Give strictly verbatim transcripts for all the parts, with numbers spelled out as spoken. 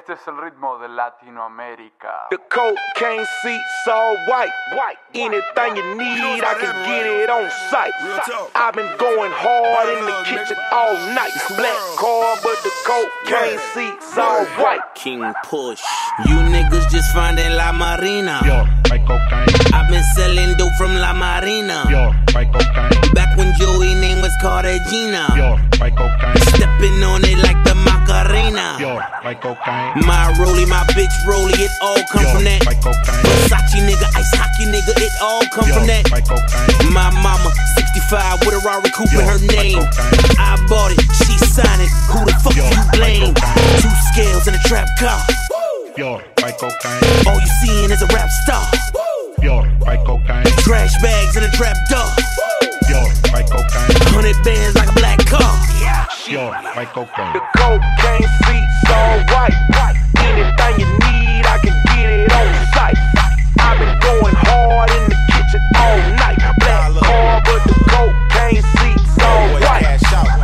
Este es el ritmo de Latinoamérica. The cocaine seats all white, white. Anything you need, I can get it on site. I've been going hard in the kitchen all night. Black car, but the cocaine seats all white. King Push. You niggas just finding La Marina. Yo, my cocaine. I've been selling dope from La Marina. Yo, my cocaine. Back when Joey name was Cartagena. Yo, my cocaine. Stepping on it like the Macarena. Yo, my cocaine. My rollie, my bitch rollie, it all come Yo, from that. my cocaine. Versace nigga, ice hockey nigga, it all come Yo, from that. my cocaine. My mama, sixty-five with a Rari coupe Yo, in her my name. cocaine. I bought it, she signed it. Who the fuck Yo, you my blame? cocaine. Two scales in a trap car. Yo, my cocaine. All you seeing is a rap star. Yo, my cocaine. Trash bags in a trap door. Yo, my cocaine. Hundred bands like a black car. Yo, my cocaine. The cocaine seats all white, white. Anything you need, I can get it on site. I've been going hard in the kitchen all night. Black car, but the cocaine seats all white.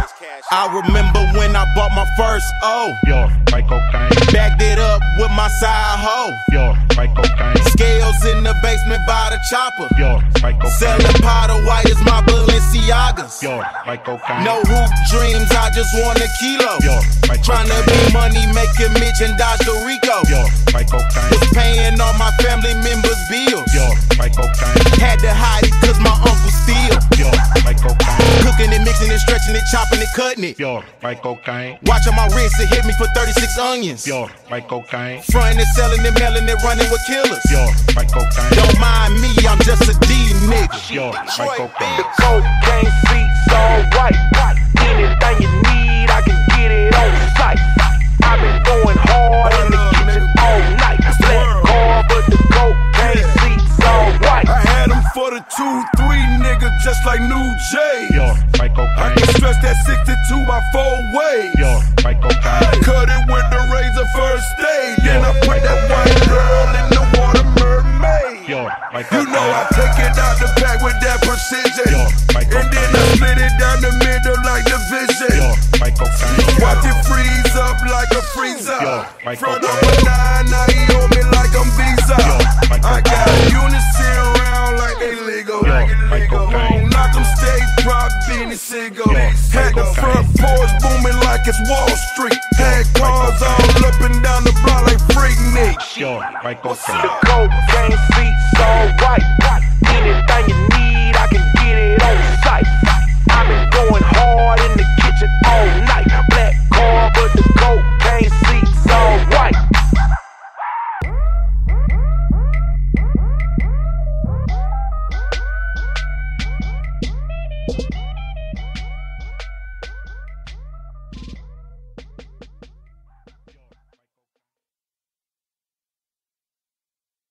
I remember when I bought my first O. Yo, my cocaine. Backed it up with my side hoe. Yo, my cocaine. Scales in the basement by the chopper. Yo, my cocaine. Selling powder white as my Balenciagas. Yo, my cocaine. No hoop dreams, I just want a kilo. Yo, my Tryna cocaine. be money making Mitch and Dodge the Rico. Yo, my cocaine. Was paying all my family members' bills. Yo, my cocaine. Had to hide it cause my uncle steal. Yo, my cocaine. Cooking it, mixing it, stretching it, chopping it, cutting it. Yo, my cocaine. Watching my wrist, it hit me for thirty-six onions. Yo, my cocaine. Frontin' and selling it, mailing it, running with killers. Yo, my cocaine. Don't mind me, I'm just a D nigga. Yo, my cocaine. The cocaine seats all white, white. Anything you need, I can get it on site. I've been going hard in the kitchen all night. Black car, but the cocaine seats all white. I had them for the two, three nigga, just like New J. Yo, my I cocaine. can stretch that sixty-two by four ways. Yo, my cocaine. Cut it with the razor first aid. Then I put that white girl in the water mermaid. Yo, my You cocaine. know I take it out the pack with that precision. Yo, my And then I split it down the middle like division. Yo, my cocaine. Watch it freeze up like a freezer. Yo, my Front cocaine. of a nine, now he on me like I'm Visa. Yo, my I got cocaine. units sitting around like they legal. Yo, like it my legal. cocaine. Knock 'em stage prop, Beanie Siegel. Yo, Had my the cocaine. front porch booming like it's Wall Street. Had my cars cocaine. all up and down the block like Freak Nick. Yo, my The cocaine. cocaine seats all white, white.